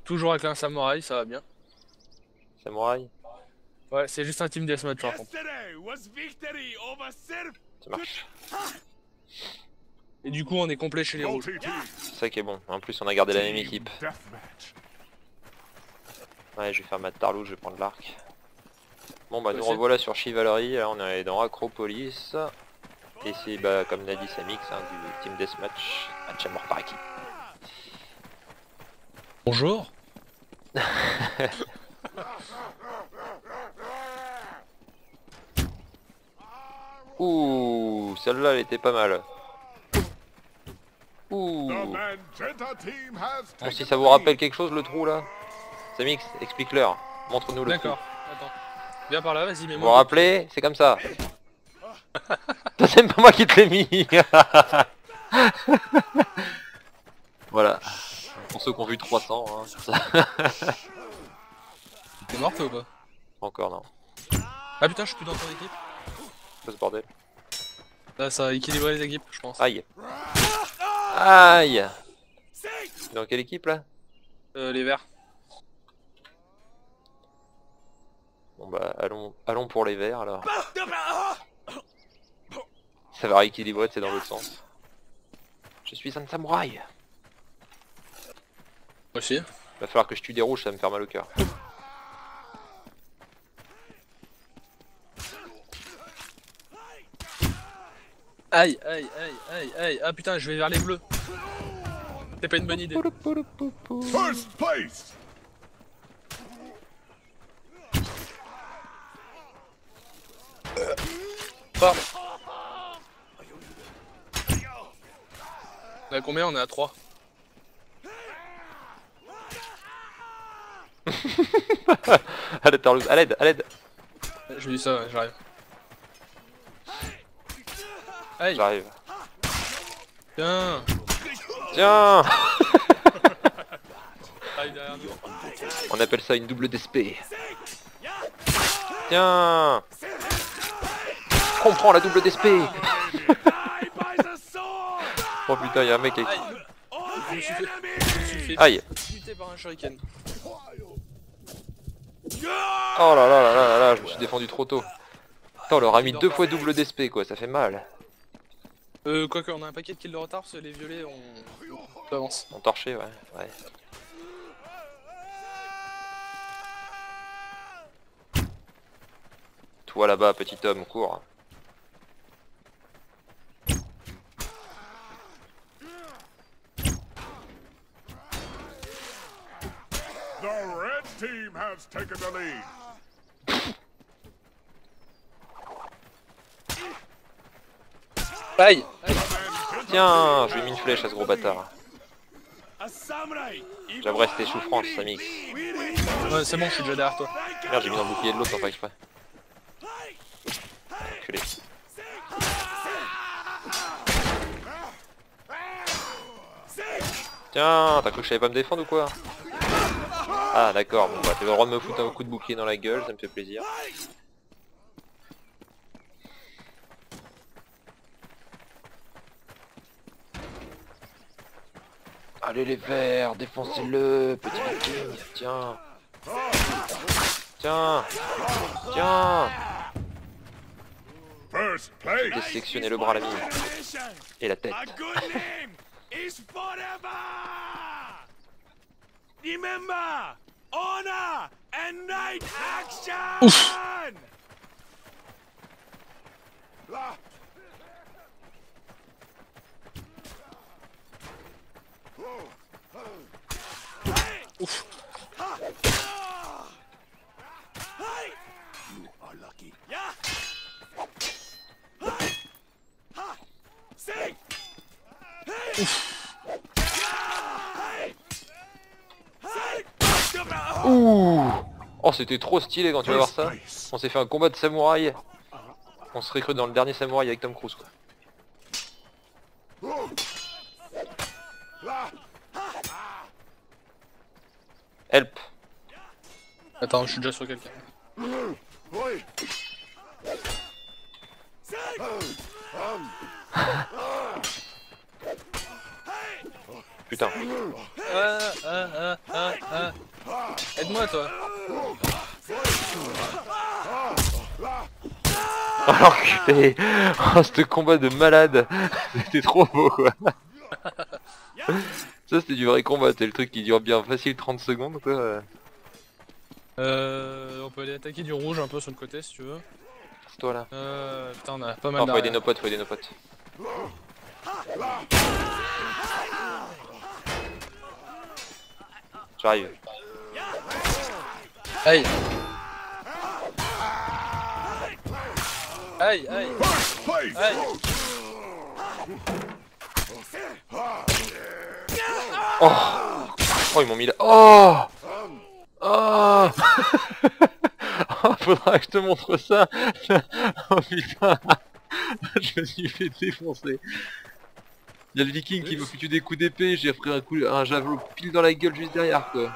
Toujours avec un samouraï, ça va bien. Samouraï, Ouais, c'est juste un team deathmatch par contre. ça marche. Et du coup, on est complet chez les rouges. C'est ça qui est bon. En plus, on a gardé la même équipe. Ouais, je vais faire ma tarlou, je vais prendre l'arc. Bon bah nous revoilà sur Chivalry, là on est dans Acropolis. Et c'est bah comme l'a dit Samix, hein, du Team Deathmatch, match à mort par équipe. Bonjour. Ouh, celle-là elle était pas mal. Ouh. Bon, si ça vous rappelle quelque chose le trou là, Samix, explique-leur, montre-nous le trou. D'accord. Attends. Viens par là, vas-y, Vous vous mets-moi. rappelez, c'est comme ça. C'est même pas moi qui te l'ai mis. Voilà. Pour ceux qui ont vu 300, hein, ça. T'es mort toi ou pas? Encore non. Ah putain, je suis plus dans ton équipe. Pas ce bordel. Là, ça a équilibré les équipes, je pense. Aïe. Aïe. Dans quelle équipe là? Les verts. Bon bah allons pour les verts alors. Ça va rééquilibrer, c'est dans l'autre sens. Je suis un samouraï. Moi aussi. Va falloir que je tue des rouges, ça va me faire mal au cœur. Aïe, aïe, aïe, aïe, aïe. Ah putain, je vais vers les bleus. C'est pas une bonne idée. First place! Pardon. On est à combien? On est à 3. À l'aide, Tarlouse, à l'aide, à l'aide. Je dis ça, ouais, j'arrive. Aïe. J'arrive. Tiens. Tiens. Aïe derrière nous. On appelle ça une double DSP. Tiens. Comprends la double DSP. Oh putain, y'a un mec avec... Aïe. Je me suis fait, je me suis fait Aïe. buter par un shuriken. Oh là là là là là là, je me suis défendu trop tôt. Putain, on leur a mis 2 fois double DSP quoi, ça fait mal. Quoique, on a un paquet de kills de retard parce que les violets, on avance. On torché, ouais. Ouais. Toi là-bas, petit homme, cours. The red team has taken the lead. Aïe. Tiens, je lui ai mis une flèche à ce gros bâtard. J'aimerais tes souffrances, Samix. Ouais, c'est bon, je suis déjà derrière toi. Merde, j'ai mis dans le bouclier de l'autre sans faire exprès. Enculé. Tiens, t'as cru que je savais pas me défendre ou quoi? Ah d'accord, bon bah t'as le droit de me foutre un coup de bouclier dans la gueule, ça me fait plaisir. Allez les verts, défoncez-le, petit viking, tiens. Tiens. Tiens. First place! J'ai sectionné le bras l'ami. Et la tête. Remember, honor and night action. Ouf. Ouf. You are lucky. Ouh. Oh c'était trop stylé quand tu vas voir ça. On s'est fait un combat de samouraï. On serait cru dans le dernier samouraï avec Tom Cruise quoi. Help. Attends, je suis déjà sur quelqu'un. putain. Aide-moi toi. Alors que oh, ce combat de malade, c'était trop beau quoi. Ça c'était du vrai combat, c'est le truc qui dure bien facile 30 secondes quoi. On peut aller attaquer du rouge un peu sur le côté si tu veux. C'est toi là. Putain on a pas mal Non, faut aider d'arrière. nos potes, faut aider nos potes. J'arrive. Aïe. Aïe aïe Place! aïe. Oh, oh ils m'ont mis là. Oh, oh. Oh, faudra que je te montre ça. Oh putain. Je me suis fait défoncer. Il y a le viking qui m'a foutu des coups d'épée, j'ai pris un javelot pile dans la gueule juste derrière quoi.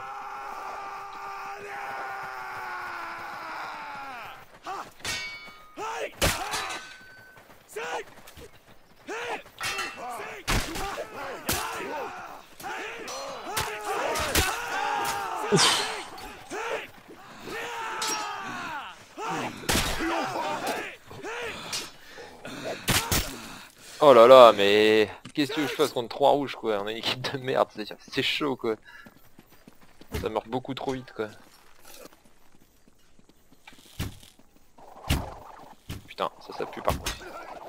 Oh là là, mais qu'est-ce que je fasse contre 3 rouges quoi? On a une équipe de merde, c'est chaud quoi. Ça meurt beaucoup trop vite quoi. Putain, ça pue par contre.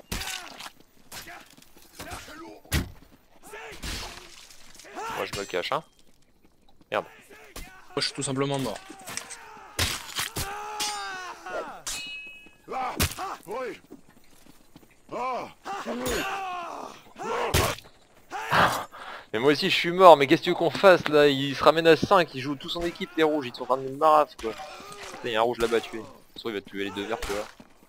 Moi je me cache hein. Merde. Moi je suis tout simplement mort. Là! Oui! Ah! Mais moi aussi je suis mort, mais qu'est-ce que tu veux qu'on fasse là? Il se ramène à 5, ils jouent tous en équipe les rouges, ils sont en train de me maraf quoi. Putain, il y a un rouge là-bas à tuer. De toute façon il va tuer les deux verts tu vois.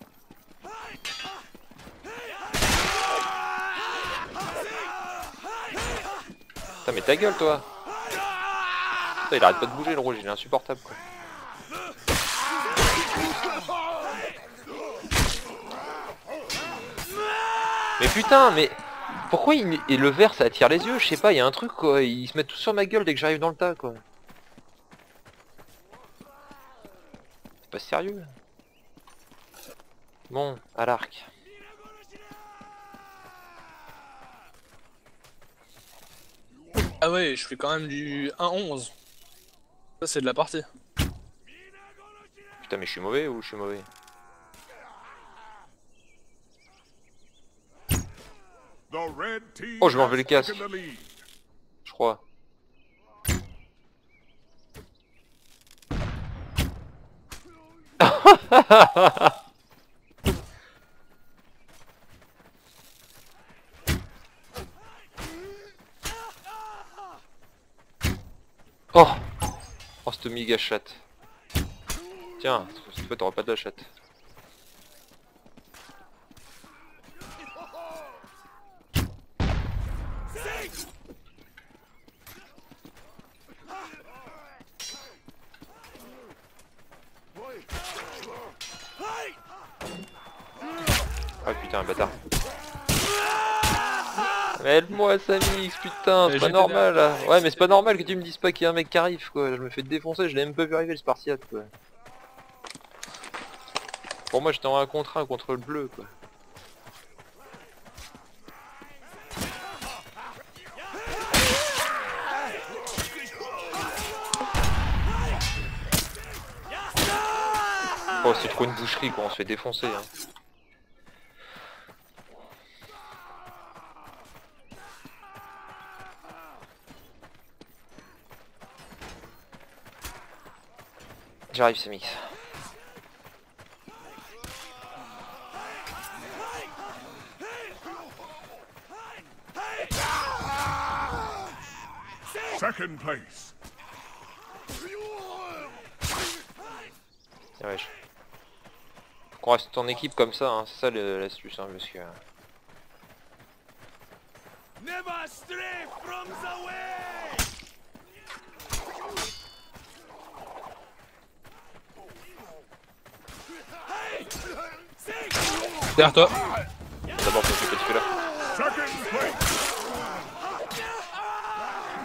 Putain mais ta gueule toi. Putain il arrête pas de bouger le rouge, il est insupportable quoi. Mais putain mais... Pourquoi et le vert ça attire les yeux? Je sais pas, il y a un truc quoi, ils se mettent tous sur ma gueule dès que j'arrive dans le tas quoi. C'est pas sérieux. Bon, à l'arc. Ah ouais je fais quand même du 1-11. Ça c'est de la partie. Putain mais je suis mauvais ou je suis mauvais? The red team Oh, je vais enlever has le casque. taken the lead. Je crois. Oh, oh cette méga chatte. Tiens, cette fois t'auras pas de la chatte. Ah putain, un bâtard. Mais aide-moi Samix, putain, c'est pas normal là. Ouais mais c'est pas normal que tu me dises pas qu'il y a un mec qui arrive quoi. Je me fais défoncer, je l'ai même pas vu arriver le Spartiate quoi. Pour moi j'étais en 1 contre 1 contre le bleu quoi. Oh c'est trop une boucherie quoi, on se fait défoncer hein. J'arrive Samix. Second place. Ah ouais, faut qu'on reste en équipe comme ça, hein. C'est ça l'astuce hein, parce que... Never stray from the way. Derrière toi. D'abord faut s'occuper de celui-là. Second place.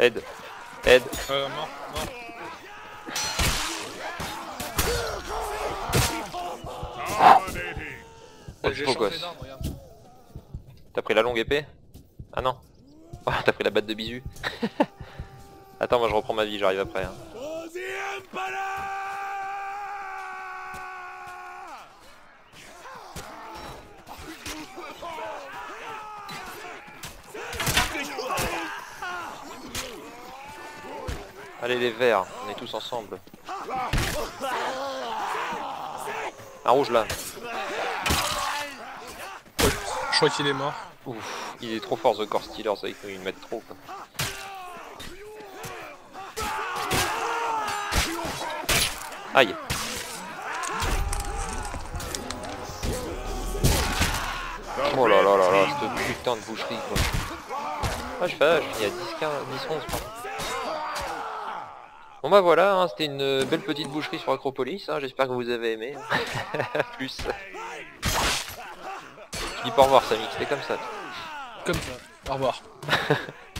Aide. Aide. Mort. Dominating. Oh, J'ai beau changé gosse. d'arme, regarde. T'as pris la longue épée? Ah non. Oh, t'as pris la batte de bisu. Attends, moi je reprends ma vie, j'arrive après. Hein. For the Emperor! Allez les verts, on est tous ensemble. Un rouge là. Je crois qu'il est mort. Ouf, il est trop fort The Core Stealers avec nous, ils mettent trop quoi. Aïe. Oh là là là là, cette putain de boucherie quoi. Ah je fais, il y a 10, 15, 10, 11 pardon. Bon bah voilà, hein, c'était une belle petite boucherie sur Acropolis, hein, j'espère que vous avez aimé. Plus. Je dis pas au revoir Samy, c'était comme ça. Comme ça. Au revoir.